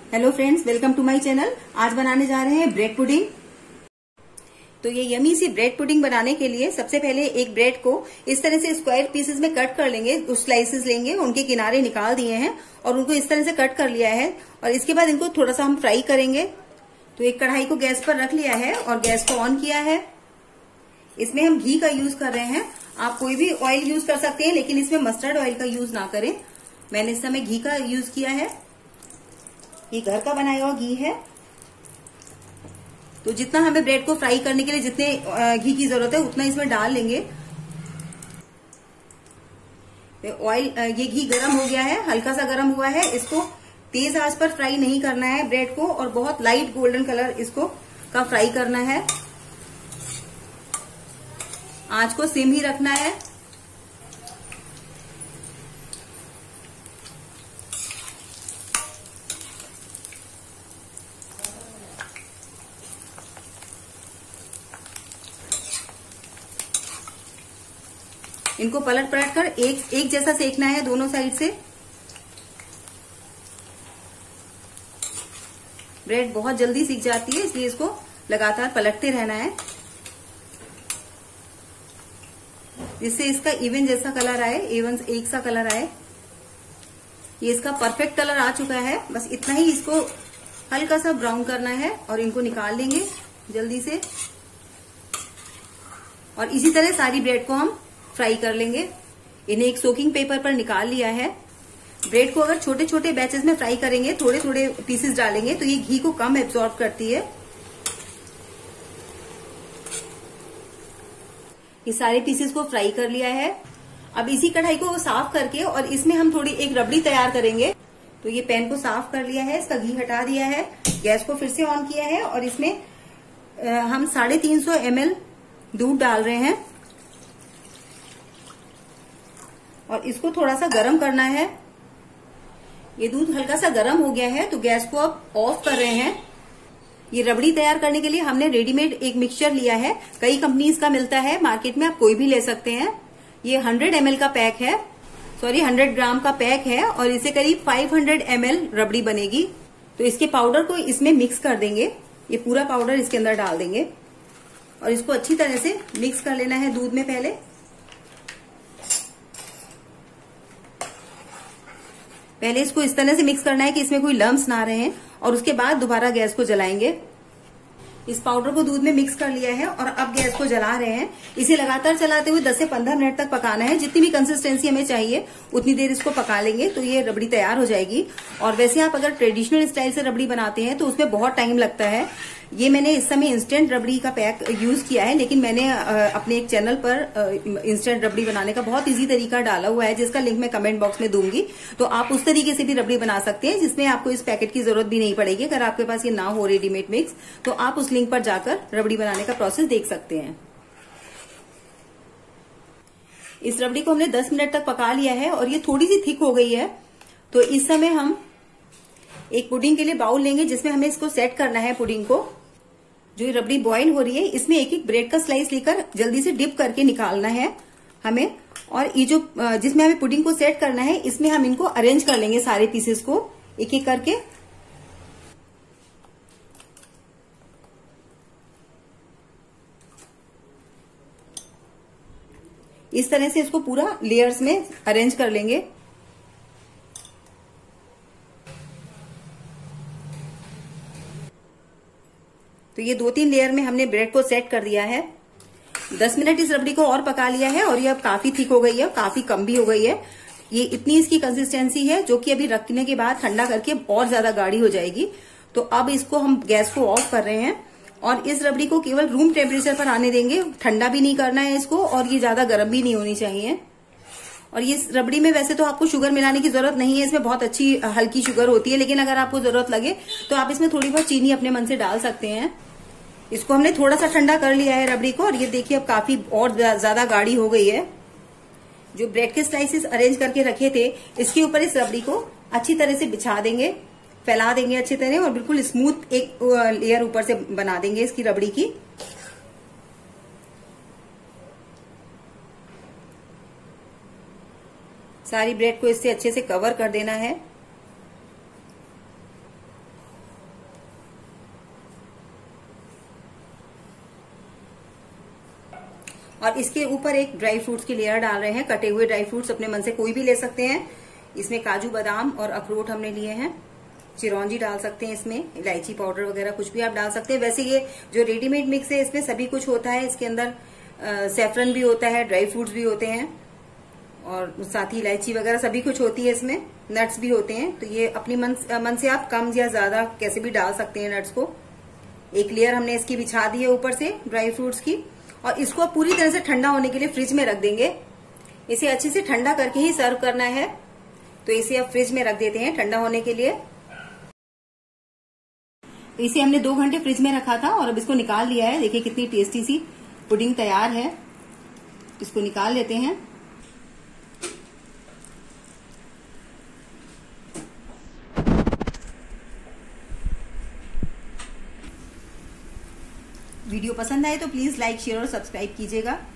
Hello friends, welcome to my channel. आज बनाने जा रहे हैं ब्रेड पुडिंग। तो ये यमी सी ब्रेड पुडिंग बनाने के लिए सबसे पहले एक ब्रेड को इस तरह से स्क्वायर पीसेस में कट कर लेंगे। कुछ स्लाइसेस लेंगे, उनके किनारे निकाल दिए हैं और उनको इस तरह से कट कर लिया है। और इसके बाद इनको थोड़ा सा हम फ्राई करेंगे। तो एक कढ़ाई को गैस पर रख लिया है और गैस को ऑन किया है। इसमें हम घी का यूज कर रहे हैं। आप कोई भी ऑयल यूज कर सकते हैं, लेकिन इसमें मस्टर्ड ऑयल का यूज ना करें। मैंने इस समय घी का यूज किया है। ये घर का बनाया हुआ घी है। तो जितना हमें ब्रेड को फ्राई करने के लिए जितने घी की जरूरत है उतना इसमें डाल लेंगे। ऑयल, ये घी गरम हो गया है, हल्का सा गरम हुआ है। इसको तेज आंच पर फ्राई नहीं करना है ब्रेड को, और बहुत लाइट गोल्डन कलर इसको का फ्राई करना है। आंच को सिम ही रखना है। इनको पलट पलट कर एक जैसा सेकना है दोनों साइड से। ब्रेड बहुत जल्दी सीख जाती है, इसलिए इसको लगातार पलटते रहना है, जिससे इसका इवन जैसा कलर आए, इवन एक सा कलर आए। ये इसका परफेक्ट कलर आ चुका है। बस इतना ही इसको हल्का सा ब्राउन करना है और इनको निकाल लेंगे जल्दी से। और इसी तरह सारी ब्रेड को हम फ्राई कर लेंगे। इन्हें एक सोकिंग पेपर पर निकाल लिया है। ब्रेड को अगर छोटे छोटे बैचेस में फ्राई करेंगे, थोड़े थोड़े पीसेस डालेंगे, तो ये घी को कम एब्जॉर्ब करती है। ये सारे पीसेस को फ्राई कर लिया है। अब इसी कढ़ाई को साफ करके और इसमें हम थोड़ी एक रबड़ी तैयार करेंगे। तो ये पैन को साफ कर लिया है, इसका घी हटा दिया है, गैस को फिर से ऑन किया है और इसमें हम 350 ml दूध डाल रहे हैं और इसको थोड़ा सा गर्म करना है। ये दूध हल्का सा गर्म हो गया है, तो गैस को अब ऑफ कर रहे हैं। ये रबड़ी तैयार करने के लिए हमने रेडीमेड एक मिक्सचर लिया है। कई कंपनीज का मिलता है मार्केट में, आप कोई भी ले सकते हैं। ये 100 ml का पैक है, 100 ग्राम का पैक है और इसे करीब 500 ml रबड़ी बनेगी। तो इसके पाउडर को इसमें मिक्स कर देंगे। ये पूरा पाउडर इसके अंदर डाल देंगे और इसको अच्छी तरह से मिक्स कर लेना है दूध में। पहले इसको इस तरह से मिक्स करना है कि इसमें कोई लम्स ना रहे, और उसके बाद दोबारा गैस को जलाएंगे। इस पाउडर को दूध में मिक्स कर लिया है और अब गैस को जला रहे हैं। इसे लगातार चलाते हुए 10 से 15 मिनट तक पकाना है। जितनी भी कंसिस्टेंसी हमें चाहिए उतनी देर इसको पका लेंगे, तो ये रबड़ी तैयार हो जाएगी। और वैसे आप अगर ट्रेडिशनल स्टाइल से रबड़ी बनाते हैं तो उसमें बहुत टाइम लगता है। ये मैंने इस समय इंस्टेंट रबड़ी का पैक यूज किया है, लेकिन मैंने अपने एक चैनल पर इंस्टेंट रबड़ी बनाने का बहुत इजी तरीका डाला हुआ है, जिसका लिंक मैं कमेंट बॉक्स में दूंगी। तो आप उस तरीके से भी रबड़ी बना सकते हैं, जिसमें आपको इस पैकेट की जरूरत भी नहीं पड़ेगी। अगर आपके पास ये ना हो रेडीमेड मिक्स, तो आप उस लिंक पर जाकर रबड़ी बनाने का प्रोसेस देख सकते हैं। इस रबड़ी को हमने 10 मिनट तक पका लिया है और ये थोड़ी सी थिक हो गई है। तो इस समय हम एक पुडिंग के लिए बाउल लेंगे, जिसमें हमें इसको सेट करना है पुडिंग को। जो ये रबड़ी बॉईल हो रही है, इसमें एक एक ब्रेड का स्लाइस लेकर जल्दी से डिप करके निकालना है हमें। और ये जो जिसमें हमें पुडिंग को सेट करना है, इसमें हम इनको अरेंज कर लेंगे सारे पीसेस को एक एक करके। इस तरह से इसको पूरा लेयर्स में अरेंज कर लेंगे। तो ये 2-3 लेयर में हमने ब्रेड को सेट कर दिया है। 10 मिनट इस रबड़ी को और पका लिया है और ये अब काफी थिक हो गई है, काफी कम भी हो गई है। ये इतनी इसकी कंसिस्टेंसी है, जो कि अभी रखने के बाद ठंडा करके और ज्यादा गाढ़ी हो जाएगी। तो अब इसको हम गैस को ऑफ कर रहे हैं और इस रबड़ी को केवल रूम टेम्परेचर पर आने देंगे। ठंडा भी नहीं करना है इसको, और ये ज्यादा गर्म भी नहीं होनी चाहिए। और ये रबड़ी में वैसे तो आपको शुगर मिलाने की जरूरत नहीं है, इसमें बहुत अच्छी हल्की शुगर होती है, लेकिन अगर आपको जरूरत लगे तो आप इसमें थोड़ी बहुत चीनी अपने मन से डाल सकते हैं। इसको हमने थोड़ा सा ठंडा कर लिया है रबड़ी को, और ये देखिए अब काफी और ज्यादा गाढ़ी हो गई है। जो ब्रेड के स्लाइसेस अरेंज करके रखे थे, इसके ऊपर इस रबड़ी को अच्छी तरह से बिछा देंगे, फैला देंगे अच्छी तरह, और बिल्कुल स्मूथ एक लेयर ऊपर से बना देंगे इसकी रबड़ी की। सारी ब्रेड को इससे अच्छे से कवर कर देना है। और इसके ऊपर एक ड्राई फ्रूट्स की लेयर डाल रहे हैं। कटे हुए ड्राई फ्रूट्स अपने मन से कोई भी ले सकते हैं। इसमें काजू बादाम और अखरोट हमने लिए हैं। चिरौंजी डाल सकते हैं इसमें, इलायची पाउडर वगैरह कुछ भी आप डाल सकते हैं। वैसे ये जो रेडीमेड मिक्स है इसमें सभी कुछ होता है। इसके अंदर सैफरन भी होता है, ड्राई फ्रूट्स भी होते हैं और साथ ही इलायची वगैरह सभी कुछ होती है इसमें, नट्स भी होते हैं। तो ये अपनी मन से आप कम या ज्यादा कैसे भी डाल सकते हैं नट्स को। एक लेयर हमने इसकी बिछा दी है ऊपर से ड्राई फ्रूट्स की, और इसको पूरी तरह से ठंडा होने के लिए फ्रिज में रख देंगे। इसे अच्छे से ठंडा करके ही सर्व करना है, तो इसे अब फ्रिज में रख देते हैं ठंडा होने के लिए। इसे हमने 2 घंटे फ्रिज में रखा था और अब इसको निकाल लिया है। देखिए कितनी टेस्टी सी पुडिंग तैयार है। इसको निकाल लेते हैं। वीडियो पसंद आए तो प्लीज लाइक, शेयर और सब्सक्राइब कीजिएगा।